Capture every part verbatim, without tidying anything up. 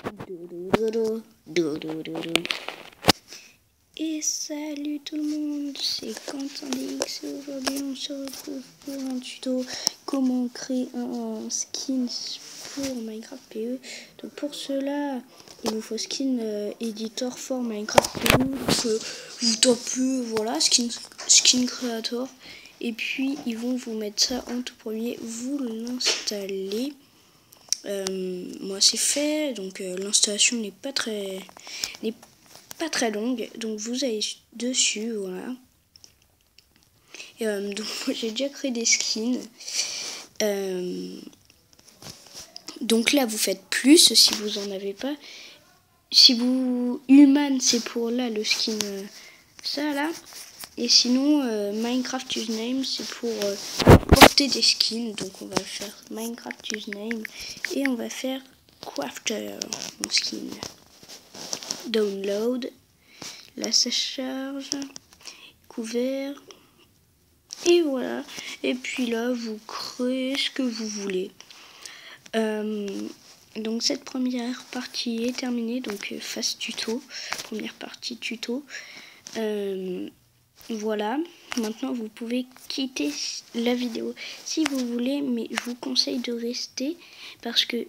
Et salut tout le monde, c'est Quentin D X et aujourd'hui on se retrouve pour un tuto comment créer un skin pour Minecraft P E. Donc pour cela, il vous faut skin euh, editor for Minecraft P E. Donc euh, vous tapez voilà skin skin creator et puis ils vont vous mettre ça en tout premier, vous l'installez. Euh, moi c'est fait, donc euh, l'installation n'est pas très n'est pas très longue, donc vous allez dessus, voilà. Et, euh, donc j'ai déjà créé des skins. Euh, donc là vous faites plus si vous en avez pas. Si vous human c'est pour là le skin euh, ça là. Et sinon euh, Minecraft username c'est pour euh, porter des skins. Donc on va faire Minecraft username et on va faire crafter mon skin. Download. Là ça charge. Couvert. Et voilà. Et puis là vous créez ce que vous voulez. Euh, donc cette première partie est terminée. Donc euh, phase tuto. Première partie tuto. Euh, Voilà, maintenant vous pouvez quitter la vidéo si vous voulez, mais je vous conseille de rester parce que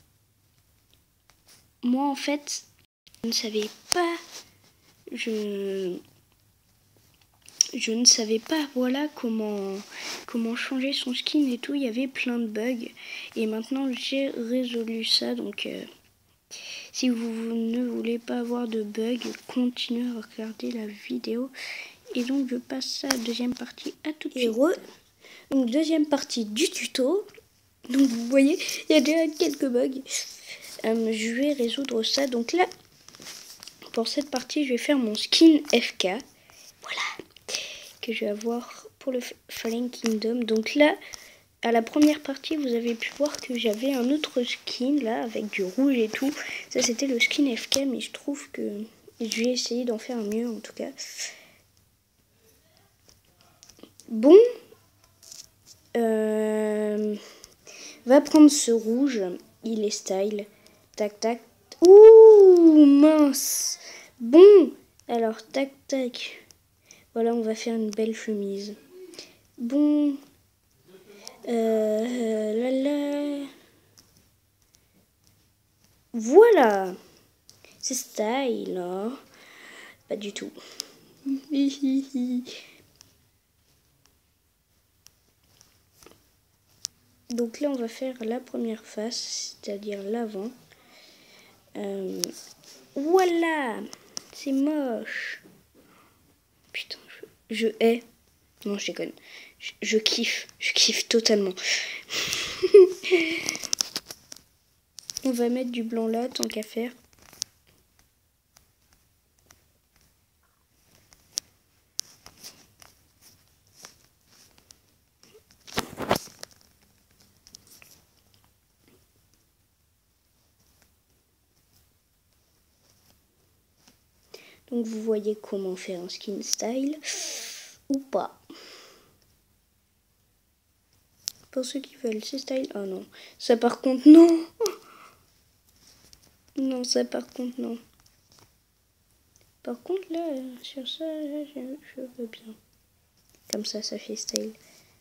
moi en fait, je ne savais pas, je, je ne savais pas, voilà comment, comment changer son skin et tout, il y avait plein de bugs et maintenant j'ai résolu ça, donc euh, si vous ne voulez pas avoir de bugs, continuez à regarder la vidéo. Et donc je passe à la deuxième partie, à tout de suite. Re, donc deuxième partie du tuto. Donc vous voyez, il y a déjà quelques bugs. Euh, je vais résoudre ça. Donc là, pour cette partie, je vais faire mon skin F K. Voilà. Que je vais avoir pour le Fallen Kingdom. Donc là, à la première partie, vous avez pu voir que j'avais un autre skin là, avec du rouge et tout. Ça c'était le skin F K, mais je trouve que je vais essayer d'en faire un mieux en tout cas. Bon, euh, va prendre ce rouge, il est style, tac tac, ouh mince, bon, alors tac tac, voilà on va faire une belle chemise, bon, euh, là là, voilà, c'est style, hein. Pas du tout. Donc là, on va faire la première face, c'est-à-dire l'avant. Euh, voilà, c'est moche. Putain, je, je hais. Non, je déconne. Je, je kiffe, je kiffe totalement. On va mettre du blanc là, tant qu'à faire. Donc vous voyez comment faire un skin style ou pas. Pour ceux qui veulent ces styles, oh non, ça par contre non. Non, ça par contre non. Par contre là, sur ça, là, je, je veux bien. Comme ça, ça fait style.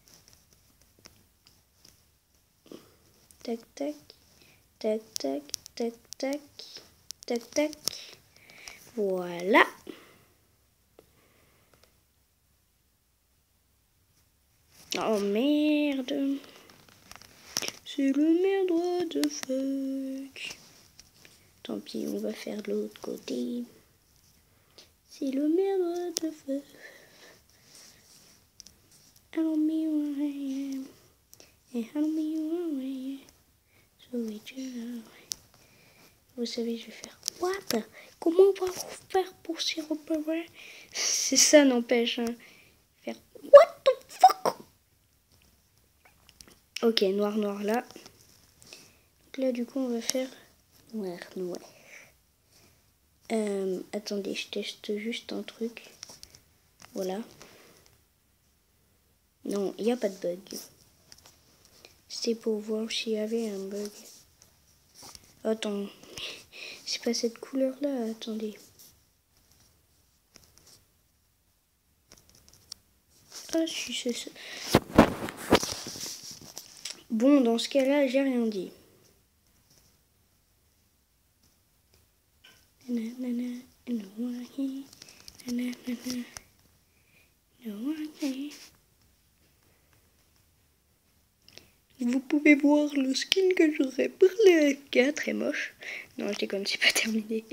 Tac tac, tac tac, tac tac, tac tac. Voilà. Oh merde. C'est le merde, what the fuck. Tant pis, on va faire de l'autre côté. C'est le merde, what the fuck. Help me where I am. And help me where I am. So we just... Vous savez, je vais faire what? Comment on va faire pour s'y repérer? C'est ça, n'empêche. Hein. Faire what the fuck? Ok, noir, noir là. Donc là, du coup, on va faire noir, noir. Euh, attendez, je teste juste un truc. Voilà. Non, il n'y a pas de bug. C'était pour voir s'il y avait un bug. Attends. C'est pas cette couleur-là, attendez. Ah si, c'est ça. Bon, dans ce cas-là, j'ai rien dit. Vous pouvez voir le skin que j'aurais pour le gars, très moche. Non, je déconne, c'est pas terminé.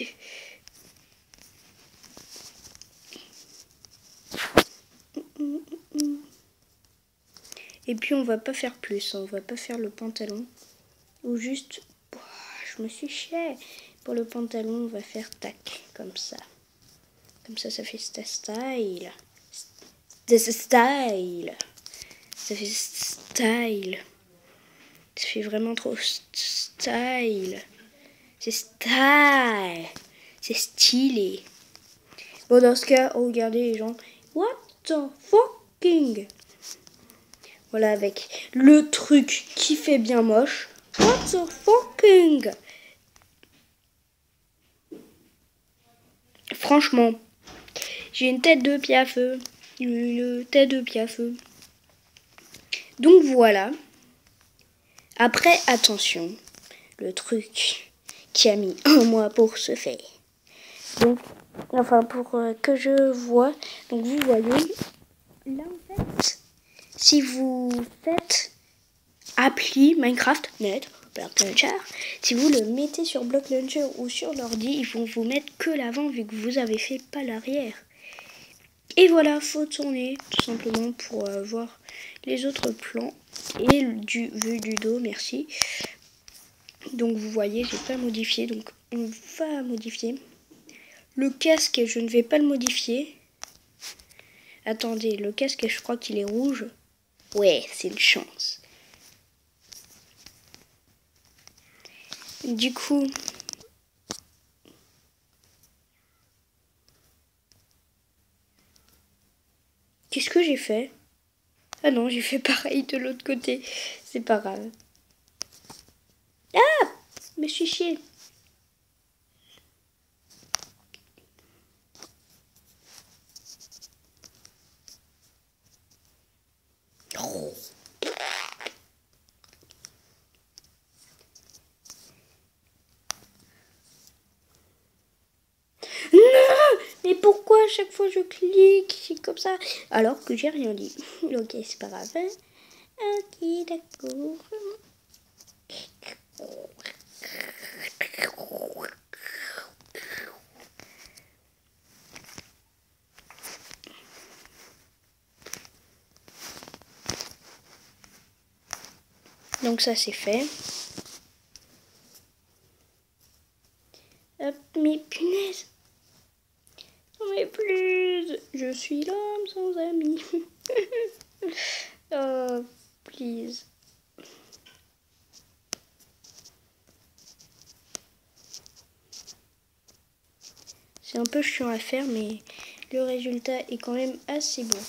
Et puis on va pas faire plus, on va pas faire le pantalon. Ou juste, oh, je me suis chiée. Pour le pantalon, on va faire tac, comme ça. Comme ça, ça fait sta style. Sta style. Ça fait style. Ça fait vraiment trop style. C'est style. C'est stylé. Bon, dans ce cas, regardez les gens. What the fucking. Voilà, avec le truc qui fait bien moche. What the fucking. Franchement, j'ai une tête de piaf. Une tête de piaf. Donc voilà. Après, attention. Le truc qui a mis un mois pour se faire. Donc, enfin, pour euh, que je vois. Donc, vous voyez. Là, en fait, si vous faites appli Minecraft Net, Block Launcher, si vous le mettez sur Block Launcher ou sur l'ordi, ils vont vous mettre que l'avant vu que vous avez fait pas l'arrière. Et voilà, faut tourner tout simplement pour euh, voir les autres plans et du vue du dos, merci. Donc vous voyez, j'ai pas modifié, donc on va modifier. Le casque, je ne vais pas le modifier. Attendez, le casque, je crois qu'il est rouge. Ouais, c'est une chance. Du coup, qu'est-ce que j'ai fait? Ah non, j'ai fait pareil de l'autre côté. C'est pas grave. Ah! Je me suis chiée. Oh. Non! Mais pourquoi à chaque fois je clique comme ça alors que j'ai rien dit? Ok, c'est pas grave. Ok, d'accord. Donc ça c'est fait. Hop, mais punaise. Non mais please. Je suis l'homme sans amis. Oh, please. C'est un peu chiant à faire, mais le résultat est quand même assez bon.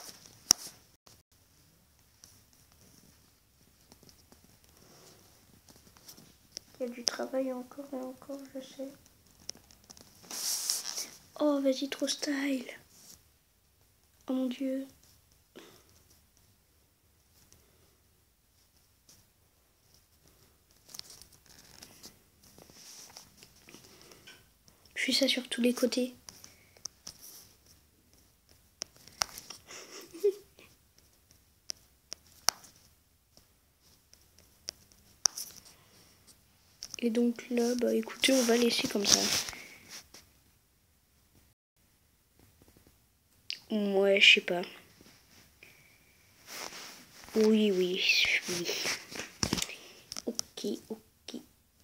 Il y a du travail encore et encore, je sais. Oh, vas-y, trop style. Oh mon dieu. Je fais ça sur tous les côtés. Et donc là, bah écoutez, on va laisser comme ça. Ouais, je sais pas. Oui, oui, oui. Ok, ok.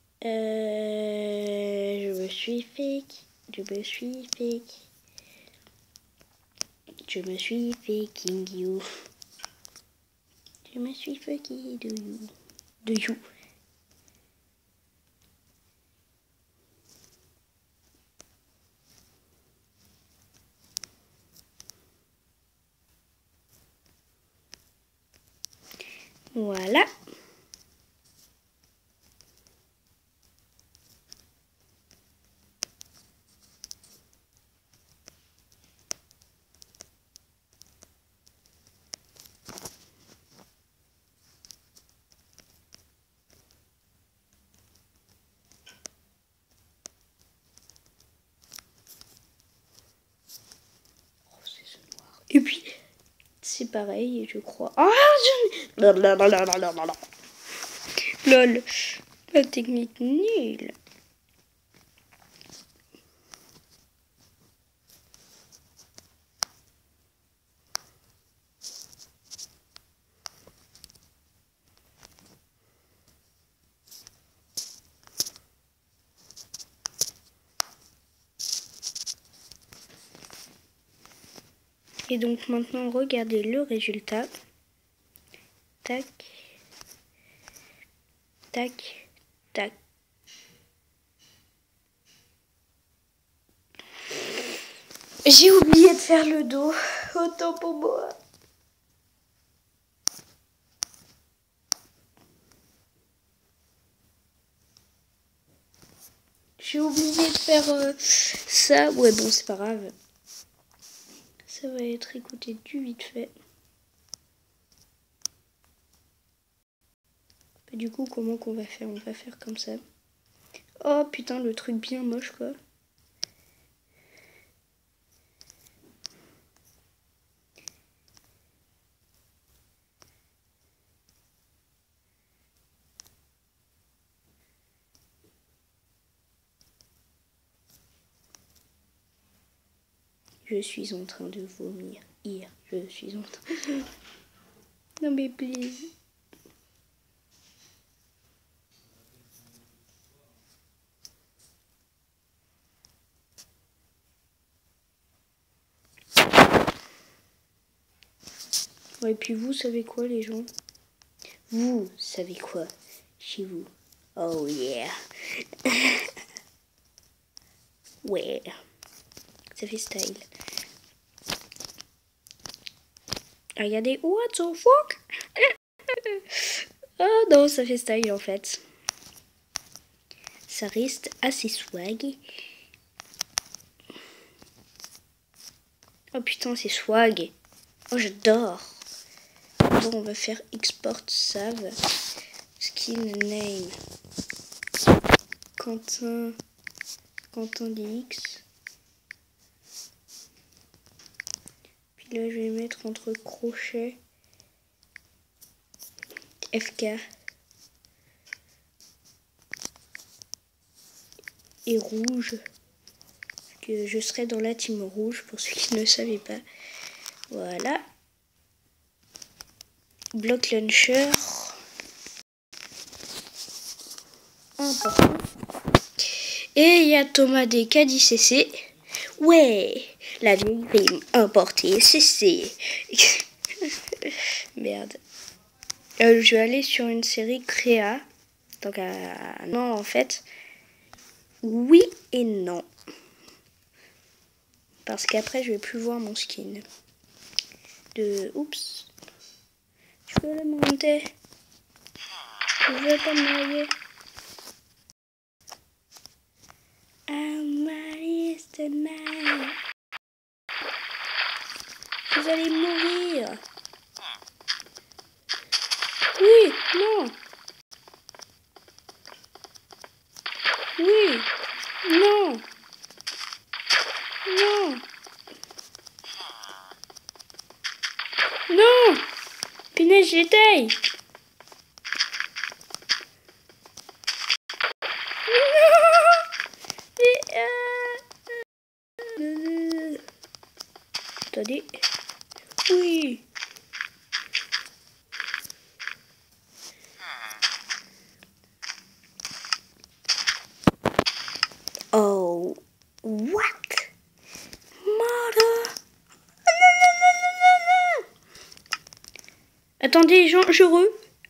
Euh, je me suis fake. Je me suis fake. Je me suis faking you. Je me suis faking de you. De you. Voilà. Et puis, c'est pareil, je crois. Ah, je... Lol, la technique nulle. Et donc maintenant, regardez le résultat. Tac. Tac. Tac. J'ai oublié de faire le dos. Autant pour moi. J'ai oublié de faire euh, ça. Ouais, bon, c'est pas grave. Ça va être écouté du vite fait. Et du coup, comment qu'on va faire? On va faire comme ça. Oh putain, le truc bien moche, quoi. Je suis en train de vomir. Hier, je suis en train... Non mais please. Ouais, et puis vous savez quoi les gens? Vous savez quoi chez vous? Oh yeah. Ouais. Ça fait style. Regardez. What the fuck? Oh non, ça fait style en fait. Ça reste assez swag. Oh putain, c'est swag. Oh, j'adore. Bon, on va faire export save. Skin name. Quentin. Quentin D X. Puis là, je vais mettre entre crochets. F K. Et rouge. Que je serai dans la team rouge pour ceux qui ne savaient pas. Voilà. Block launcher. Important. Et il y a Thomas D qui a dit C C. Ouais, la vieille rime importée C C. Merde. Euh, je vais aller sur une série créa. Donc, euh, non, en fait. Oui et non. Parce qu'après, je vais plus voir mon skin. De... Oups. Je veux le monter. Je veux pas me noyer. Vous allez mourir. Oui, non. Oui, non. Non. Non. Punaise, j'éteille. Attendez. Oui. Oh. What? Mother. Attendez, je, je re.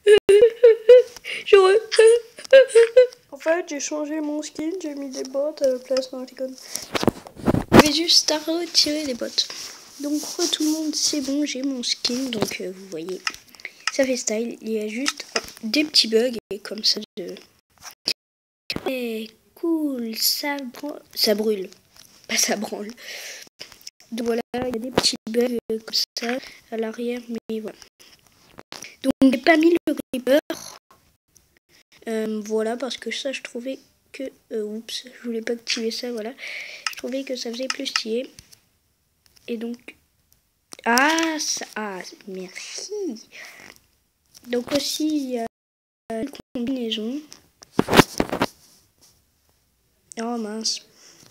Je re. En fait, j'ai changé mon skin, j'ai mis des bottes à la place dans l'icône. Je vais juste à retirer les bottes. Donc, re tout le monde, c'est bon, j'ai mon skin. Donc, euh, vous voyez, ça fait style. Il y a juste des petits bugs et comme ça de. Et cool, ça, ça brûle. Pas ça branle. Donc voilà, il y a des petits bugs comme ça à l'arrière, mais voilà. Donc, j'ai pas mis le creeper. Euh, voilà, parce que ça, je trouvais que... Euh, oups, je voulais pas activer ça, voilà. Je trouvais que ça faisait plus stylé. Et donc, Ah, ça, ah, merci. Donc aussi, il y a une combinaison. Oh mince.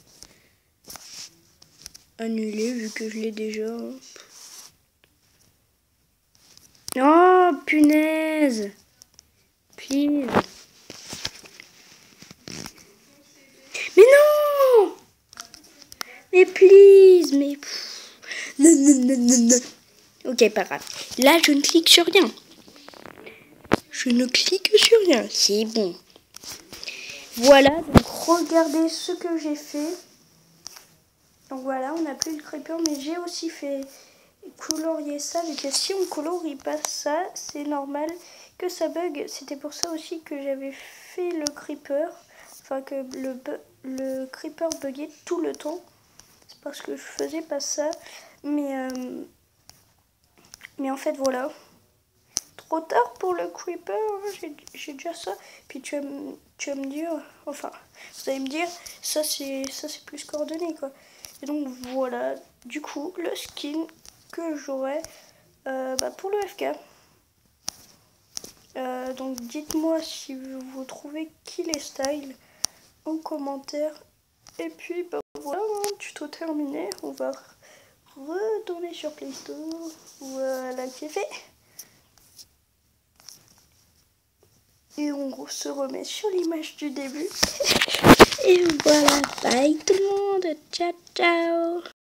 Annulé vu que je l'ai déjà. Oh punaise. Please. Mais non. Mais please. Mais... Non, non, non, non, non. Ok, pas grave. Là, je ne clique sur rien. Je ne clique sur rien. C'est bon. Voilà, donc regardez ce que j'ai fait. Donc voilà, on n'a plus le creeper, mais j'ai aussi fait colorier ça. Vu que si on colorie pas ça, c'est normal que ça bug. C'était pour ça aussi que j'avais fait le creeper. Enfin, que le, le creeper buguait tout le temps. C'est parce que je faisais pas ça. Mais, euh, mais en fait, voilà. Trop tard pour le creeper, j'ai déjà ça. Puis tu vas, tu vas me dire, enfin, vous allez me dire, ça c'est ça c'est plus coordonné quoi. Et donc voilà, du coup, le skin que j'aurai euh, bah, pour le F K. Euh, donc dites-moi si vous trouvez qu'il est style en commentaire. Et puis bah voilà, hein, tuto terminé. On va retourner sur Play Store. Voilà qui est fait. Et on se remet sur l'image du début. Et voilà, bye tout le monde, ciao ciao.